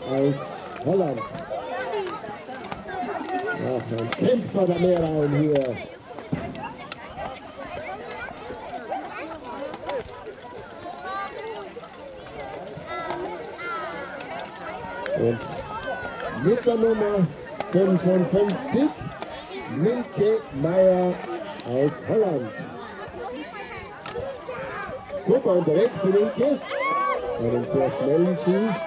aus Holland. Ach, ein Kämpfer der Meerrein hier. Und mit der Nummer 55, Milke Meyer aus Holland. Super unterwegs, die Milke. Einen sehr schnellen Schuh.